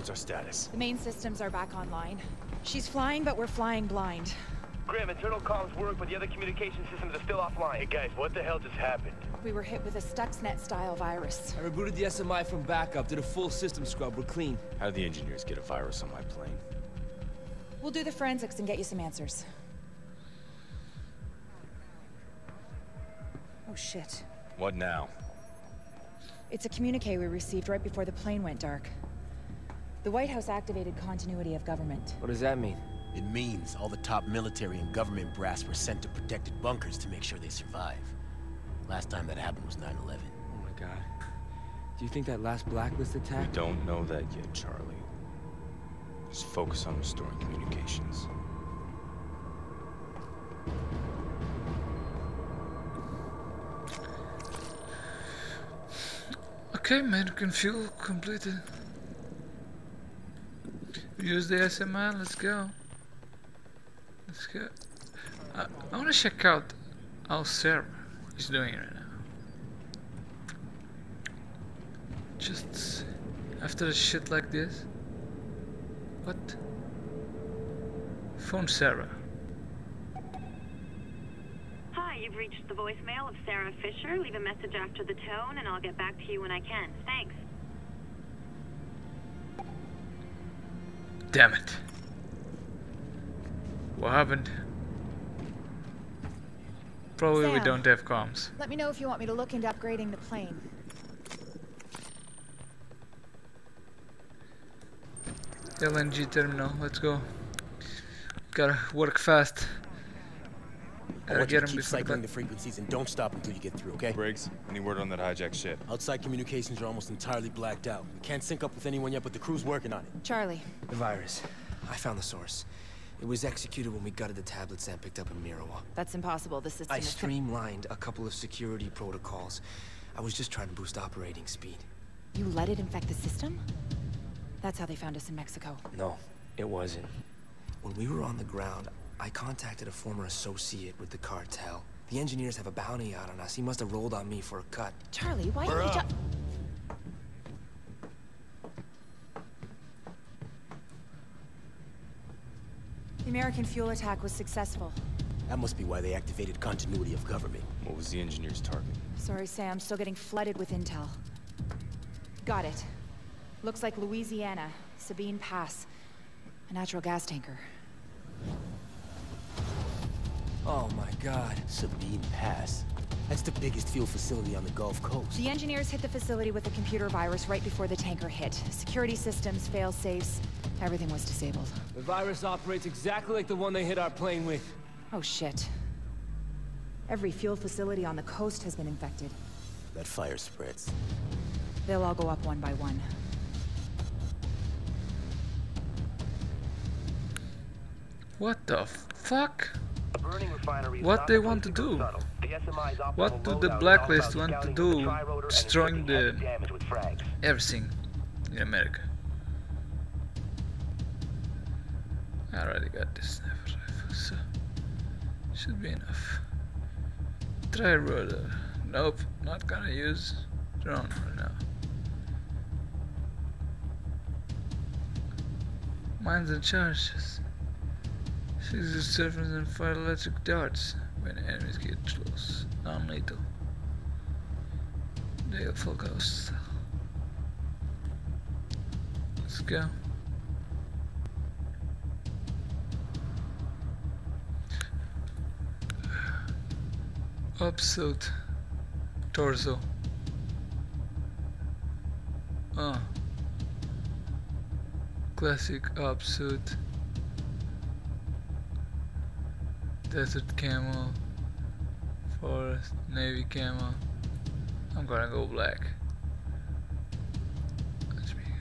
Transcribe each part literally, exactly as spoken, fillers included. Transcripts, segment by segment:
our status? The main systems are back online. She's flying, but we're flying blind. Grim, internal comms work, but the other communication systems are still offline. Hey guys, what the hell just happened? We were hit with a Stuxnet-style virus. I rebooted the S M I from backup, did a full system scrub, we're clean. How did the engineers get a virus on my plane? We'll do the forensics and get you some answers. Oh shit. What now? It's a communique we received right before the plane went dark. The White House activated continuity of government. What does that mean? It means all the top military and government brass were sent to protected bunkers to make sure they survive. Last time that happened was nine eleven. Oh my god. Do you think that last Blacklist attack? We don't know that yet, Charlie. Just focus on restoring communications. Okay, American fuel completed. Use the S M I, let's go. Let's go. I, I want to check out how Sarah is doing right now. Just after a shit like this. What? Phone Sarah. Hi, you've reached the voicemail of Sarah Fisher. Leave a message after the tone and I'll get back to you when I can. Thanks. Damn it. What happened? Probably Sam, we don't have comms. Let me know if you want me to look into upgrading the plane. L N G terminal, let's go. Gotta work fast. I Gotta want you get to him keep before cycling the frequencies and don't stop until you get through, okay? Briggs, any word on that hijacked ship? Outside communications are almost entirely blacked out. We can't sync up with anyone yet, but the crew's working on it. Charlie. The virus. I found the source. It was executed when we gutted the tablets and picked up in Mirawa. That's impossible. The system I is... streamlined a couple of security protocols. I was just trying to boost operating speed. You let it infect the system? That's how they found us in Mexico. No, it wasn't. When we were on the ground, I contacted a former associate with the cartel. The engineers have a bounty out on us. He must have rolled on me for a cut. Charlie, why didn't you ju- The American fuel attack was successful. That must be why they activated continuity of government. What was the engineer's target? Sorry, Sam. Still getting flooded with intel. Got it. Looks like Louisiana, Sabine Pass. A natural gas tanker. Oh my god. Sabine Pass. That's the biggest fuel facility on the Gulf Coast. The engineers hit the facility with a computer virus right before the tanker hit. Security systems, fail-safes, everything was disabled. The virus operates exactly like the one they hit our plane with. Oh shit. Every fuel facility on the coast has been infected. That fire spreads. They'll all go up one by one. What the fuck? A burning refinery is What not they the want place to go do? subtle. The S M I's optimal What do the loadout is Blacklist all about want to scouting do? with the tri-rotor and Destroying inflicting the- heavy damage with frags. Everything in America. I already got this sniper rifle, so should be enough. Tri-rotor. Nope, not gonna use drone right now. Mines and charges. Six the surface and fire electric darts when enemies get close. Non-lethal. They'll focus. Let's go. Upsuit. Torso. Ah. Classic upsuit. Desert camo. Forest. Navy camo. I'm gonna go black. Let's be.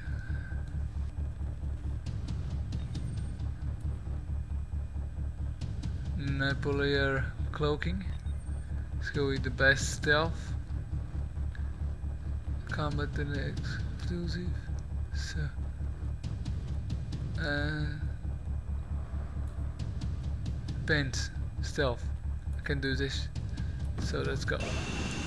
Napoleon cloaking. Let's go with the best stealth. Combat and exclusive. So. And. Paint. Stealth. I can do this. So let's go.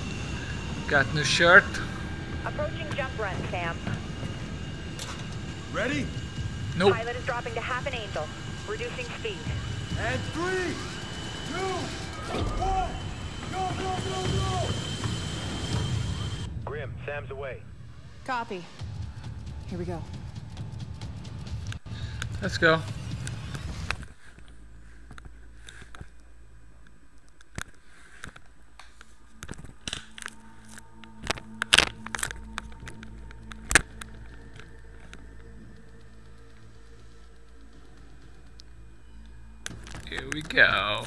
Got new shirt. Approaching jump run, Sam. Ready? Nope. Pilot is dropping to half an angel. Reducing speed. And three, two, one, go, go, go, go! Grim, Sam's away. Copy. Here we go. Let's go. Here we go.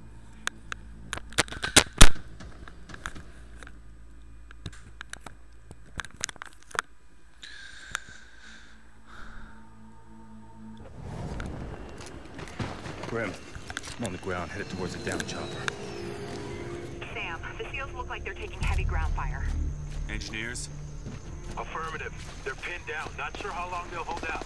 Grim, I'm on the ground, headed towards the down chopper. Sam, the SEALs look like they're taking heavy ground fire. Engineers? Affirmative. They're pinned down. Not sure how long they'll hold out.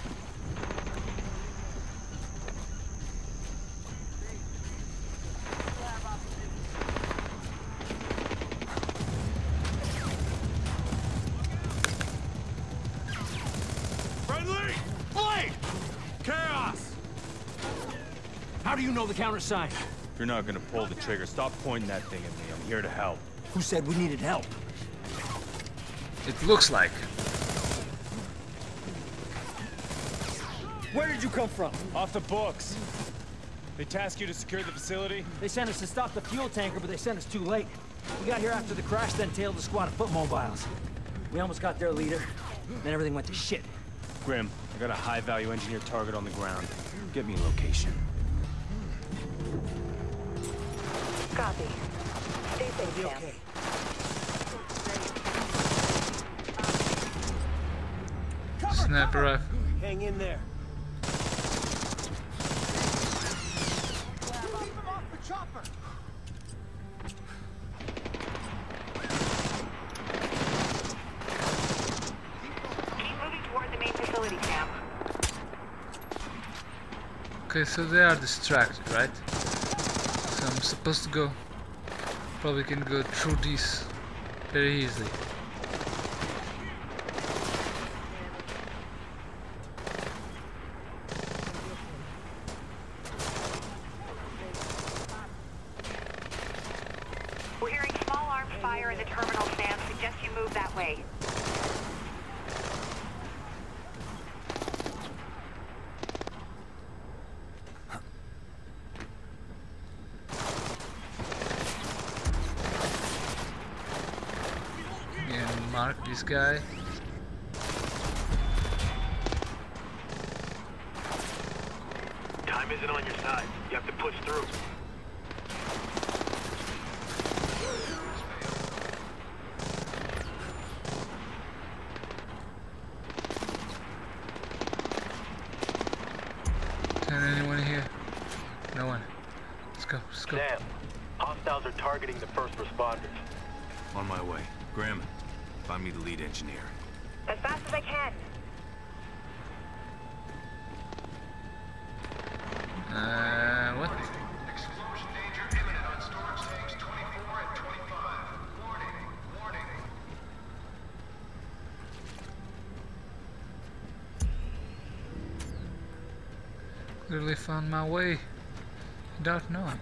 Friendly! Blade! Chaos! How do you know the countersign? If you're not gonna pull the trigger, stop pointing that thing at me. I'm here to help. Who said we needed help? It looks like. Where did you come from? Off the books. They task you to secure the facility? They sent us to stop the fuel tanker, but they sent us too late. We got here after the crash, then tailed the squad of foot mobiles. We almost got their leader, then everything went to shit. Grim, I got a high-value engineer target on the ground. Get me a location. Copy. Stay safe, Sam. Okay. Sniper rifle. Hang in there. Keep moving toward the main facility, Sam. Okay, so they are distracted, right? So I'm supposed to go. Probably can go through these very easily. We're hearing small arms fire in the terminal, Sam. Suggest you move that way. And mark this guy. Time isn't on your side. You have to push through. Is there anyone here? No one. Let's go, let's go. Sam, hostiles are targeting the first responders. On my way. Grim, find me the lead engineer. As fast as I can. Uh, what? Explosion danger imminent on storage tanks twenty-four and twenty-five. Warning, warning. Clearly found my way without knowing.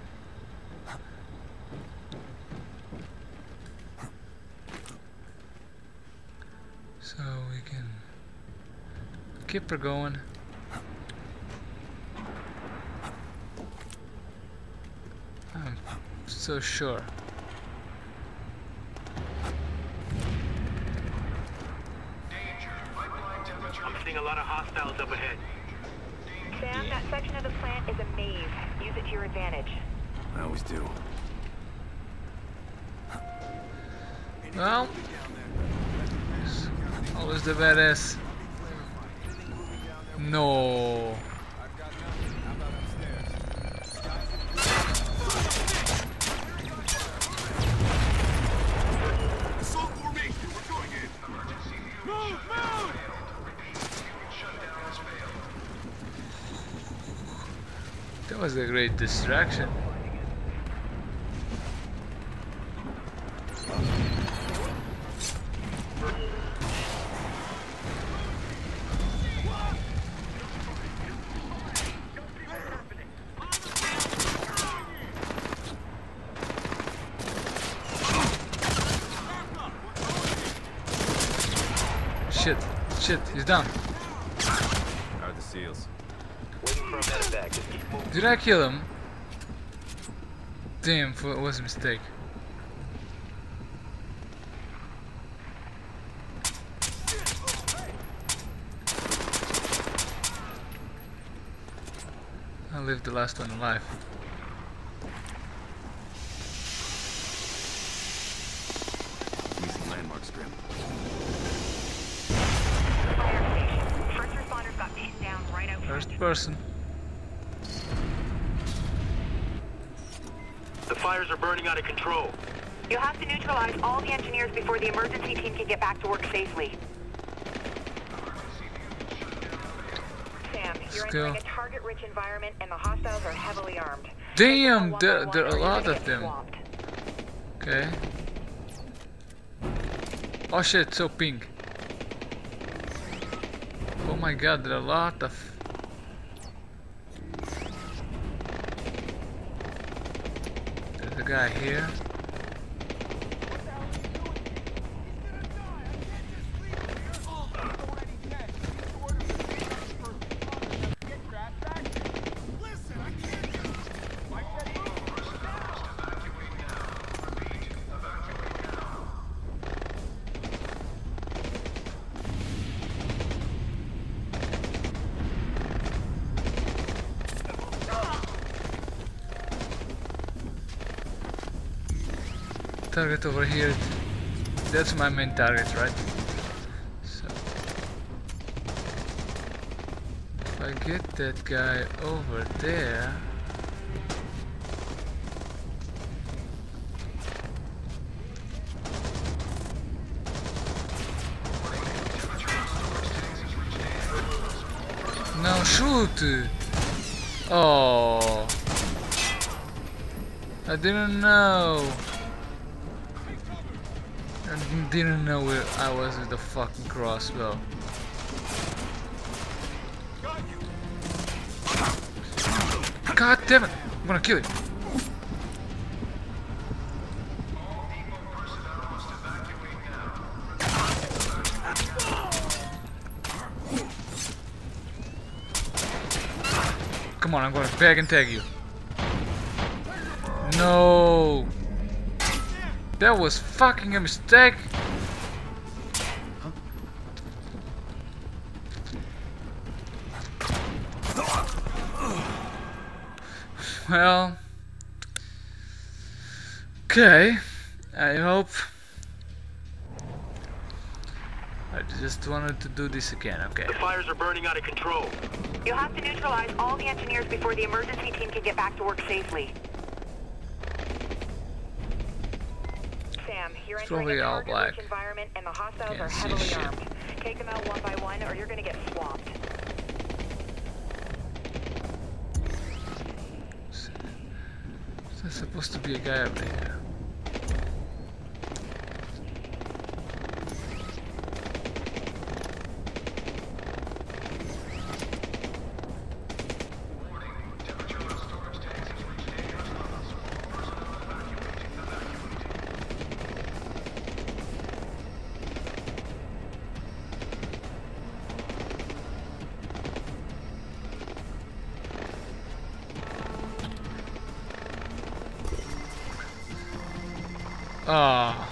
So we can keep her going. I'm so sure. I'm seeing a lot of hostiles up ahead. Sam, that section of the plant is a maze. Use it to your advantage. I always do. Well, always the badass. No. Assault formation, we're going in. Move, move! That was a great distraction. shit, he's down. How are the seals? Waiting for a medevac. Just keep moving. Did I kill him? Damn, it was a mistake. I lived the last one alive. Give me some landmarks, Grim. Fire station. First responders got pinned down right out front. First person. The fires are burning out of control. You'll have to neutralize all the engineers before the emergency team can get back to work safely. Sam, you're Let's go. entering a target-rich environment and the hostiles are heavily armed. Damn, One there, by there are one, a or lot you're of gonna them. get swamped. Okay. Oh shit, so pink. Oh my god, there are a lot of... There's a guy here. Target over here. That's my main target, right? So if I get that guy over there, now shoot! Oh, I didn't know. I didn't know where I was with the fucking crossbow. God damn it! I'm gonna kill you. Come on, I'm gonna bag and tag you. No! That was fucking a mistake. Well, okay. I hope. I just wanted to do this again. Okay. The fires are burning out of control. You'll have to neutralize all the engineers before the emergency team can get back to work safely. Sam, you're It's entering probably a all target-rich black. environment and the hostiles Can't are see heavily shit. armed. Take them out one by one or you're gonna get swamped. There's supposed to be a guy over here. Ah.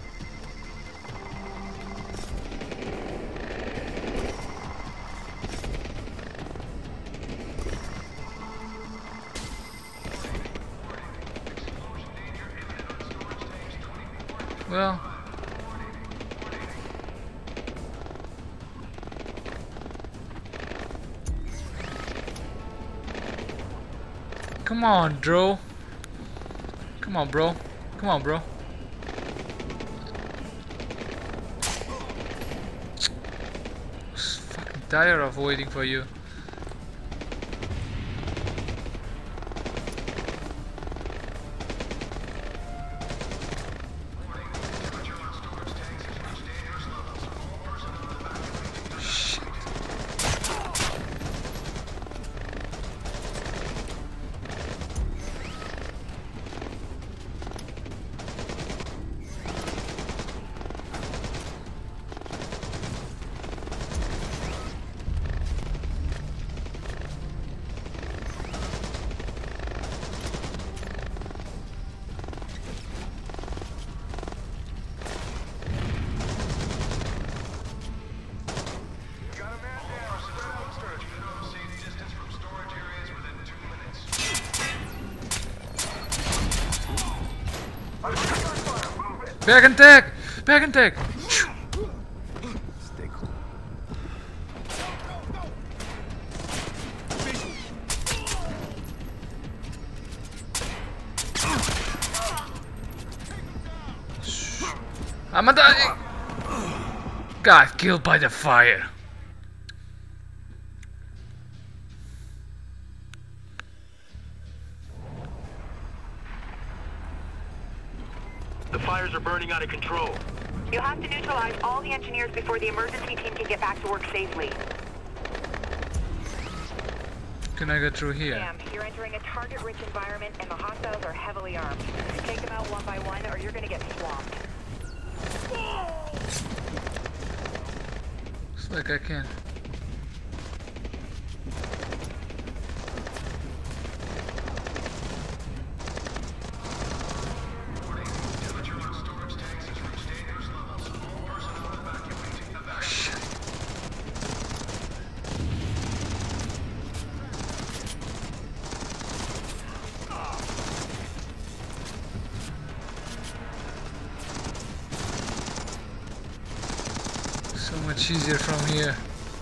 Well. Come on, Dro. Come on, bro. Come on, bro. Fucking tired of waiting for you. Shit. Back and tag! Back and tag! Stay cool. I'm a dying! Got killed by the fire. The fires are burning out of control. You'll have to neutralize all the engineers before the emergency team can get back to work safely. Can I get through here? Sam, you're entering a target-rich environment and the hostiles are heavily armed. Take them out one by one or you're gonna get swamped. Looks like I can. So much easier from here.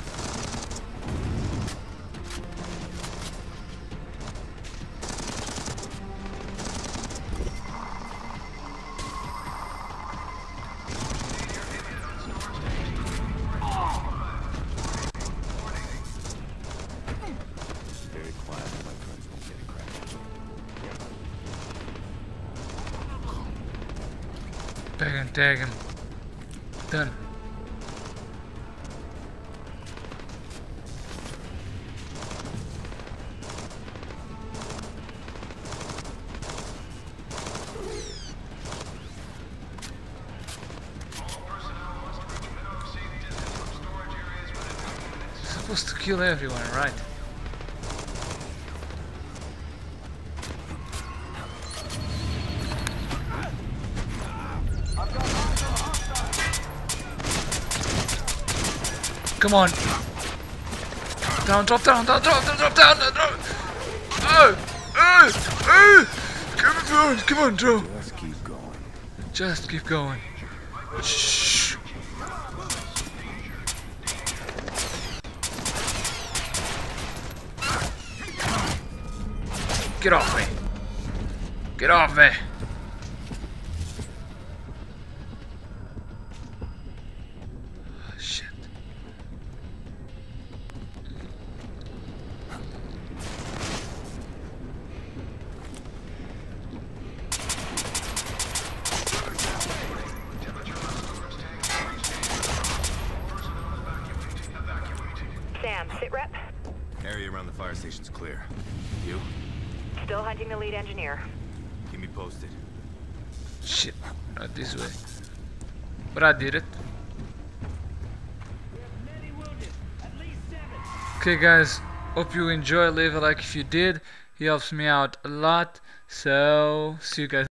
Very quiet. My friends won't get it cracked. Back and tag him. Done. Supposed to kill everyone, right? Come on. Down, drop down, down, drop down, drop down, down, drop. Oh, oh, oh. Come on, come on, Joe. Just keep going. Just keep going. Shh. Get off me. Get off me. Oh, shit. Sam, sit rep. Area around the fire station's clear. You? Still hunting the lead engineer. Keep me posted. Shit. Not this way. But I did it. Okay guys, hope you enjoy. Leave a like if you did. He helps me out a lot. So see you guys.